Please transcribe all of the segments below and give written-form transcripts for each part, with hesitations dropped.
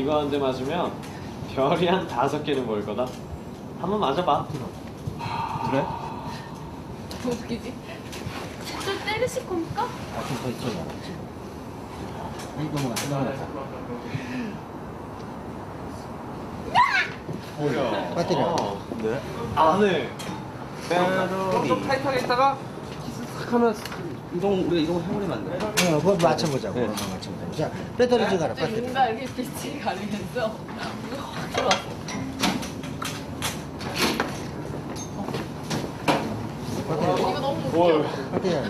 이거 한 대 맞으면 별이 한 5개는 보일 거다. 한번 맞아봐. 그래? 저 웃기지? 저 때리실 겁니까? 아, 좀 더 이쪽이야. 이거 뭐, 뭐야? 배터리야. 네? 안에 좀 타이트하게 했다가 싹 하면 우리가 이동을 해버리면 안 돼. 그거 맞춰보자고. 네. 맞춰보자고. 자, 배터리 좀 가라, 갑자기 배터리. 뭔가 이렇게 빛이 가리면서 뭔가 확 들어왔어. 이거 너무 뭘? 웃겨. 배터리.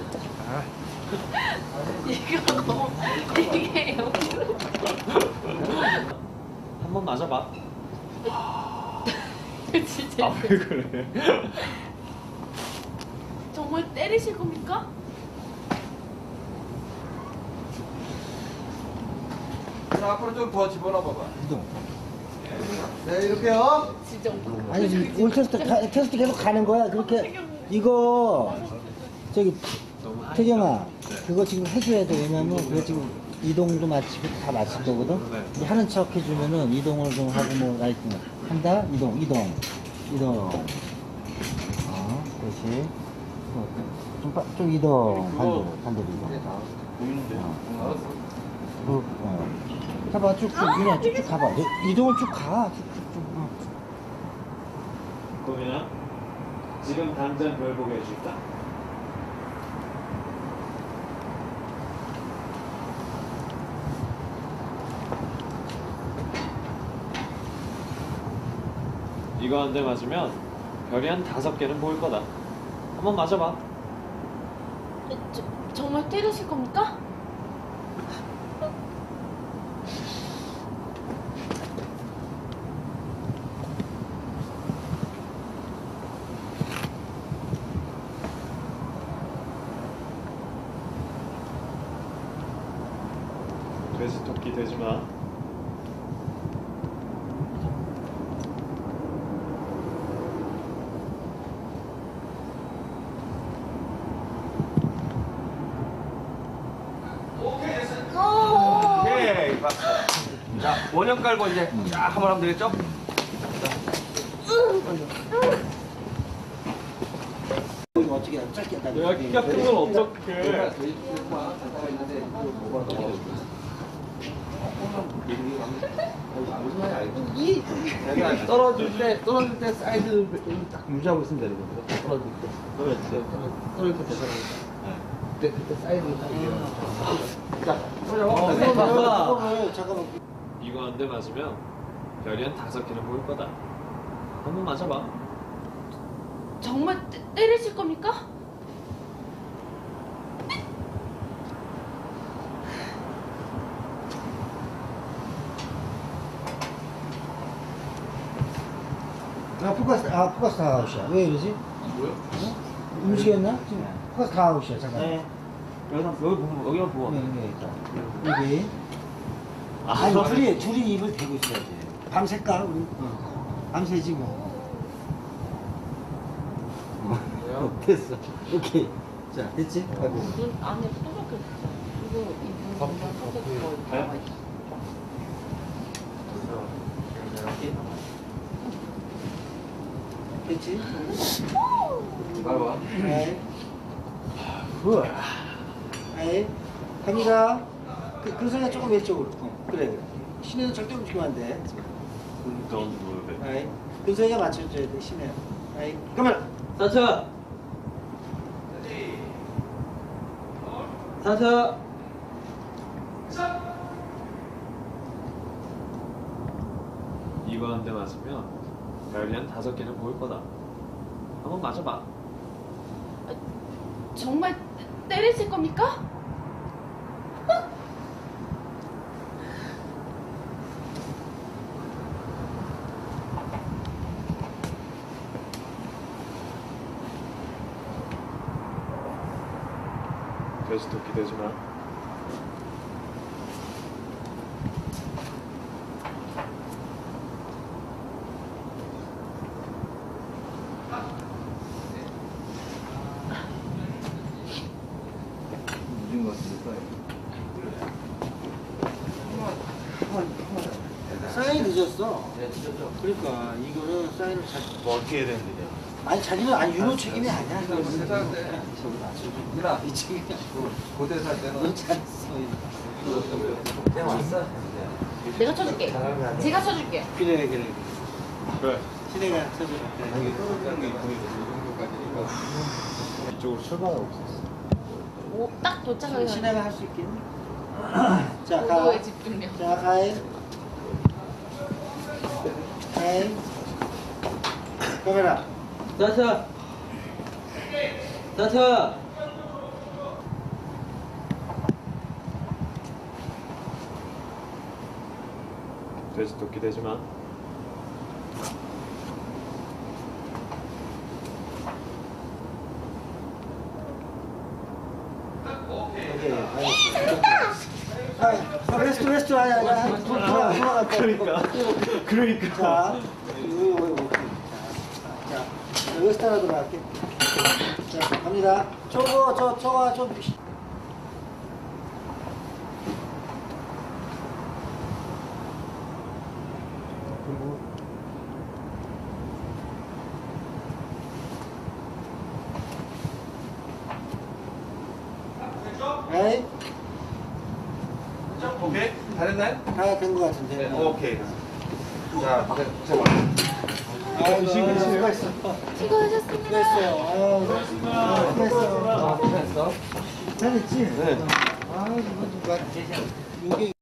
이거 너무 이게 여기로 한번 맞아봐. 진짜 아, 왜 그래? 정말 때리실 겁니까? 자, 앞으로 좀 더 집어넣어봐봐. 이동. 네, 이렇게요. 진짜 웃겨. 아니, 지금 올 테스트 계속 가는 거야. 그렇게. 이거, 저기, 태경아, 그거 지금 해줘야 돼. 왜냐면, 그거 지금 이동도 마치고 다 마칠 거거든? 이제 하는 척 해주면은 이동을 좀 하고 뭐, 나 있구나. 한다? 이동. 그렇지. 좀 이동. 반대로 이동. 보이는데. 알았어. 가봐, 그냥 쭉쭉 가봐. 이동을 쭉 가. 쭉쭉쭉. 고민아, 지금 당장 별 보게 해줄까? 이거 한 대 맞으면 별이 한 5개는 보일 거다. 한번 맞아봐. 정말 때리실 겁니까? 돼지 토끼 되지 마. 오케이, 박수. 자, 원형 깔고 이제 쫙 한번 하면 되겠죠? 이거 어떻게 짧게 딱. 내가 키가 큰 건 어떡해. 무슨 말인지 알겠지? 내가 떨어질 때 사이드 딱 유지하고 있으면 되는 거거든. 떨어질 때 대단하니까. 그때 사이드를 딱 유지하고. 자, 보자. 잠깐만. 이거 한 대 맞으면 별이 한 5개는 보일 거다. 한번 맞아봐. 정말 때리실 겁니까? 포커스 다 아웃이야. 왜 이러지? 뭐야? 움직였나? 지금 포커스 다 아웃이야. 잠깐. 여기만 보고. 여기 있다. 여기. 아니, 둘이 입을 대고 있어야 돼. 밤새까, 우리? 밤새지 뭐. 됐어. 오케이. 자, 됐지? 눈 안에 또 박혔어. 이거 이분 가요? 됐지? 봐봐. 네. 굿. 아이, 갑니다. 근성이가 조금 왼쪽으로. 그래. 신혜는 절대 움직이면 안 돼. Don't move it. 아이, 근성이가 맞춰줘야 돼, 신혜. 아이, 그러면. 사차. 사차. 이거 한 대 맞으면 별이 한 5개는 보일 거다. 한번 맞아봐. 정말 때리실 겁니까? 돼지 토끼 되지 마. 늦은 것 같으니까. 늦었어. 네, 진짜죠. 그러니까 이거는 사인을 잘. 뭐 어떻게 해야 되는데? 아니 자기는 아니 유료 책임이 아니야. 세살 때 누나 이 책임이 고대 살 때는 너 잘했어. 내가 왔어. 내가 쳐줄게. 제가 쳐줄게. 그래. 그래. 신혜가 쳐줘. 이쪽으로 출발하고 있었어. 오, 딱 도착하기 전에. 신혜가 할 수 있겠니? 자 그거에 가. 집중력. 자 가이. 카메라. 자차. 자차. 돼지 토끼 되지 마. 오케이. 레스트 아니야. 돌아갔다. 그러니까. 자, 여기서 따라 들어갈게. 자, 갑니다. 저거 좀. 에이, 오케이 다 됐나요? 다 된 것 같은데. 오케이. 자, 잠깐. 아이고, 수고했어. 수고하셨습니다. 수고했어. 아유, 수고했어. 됐어. 잘했지? 네. 아, 이거 누가 이게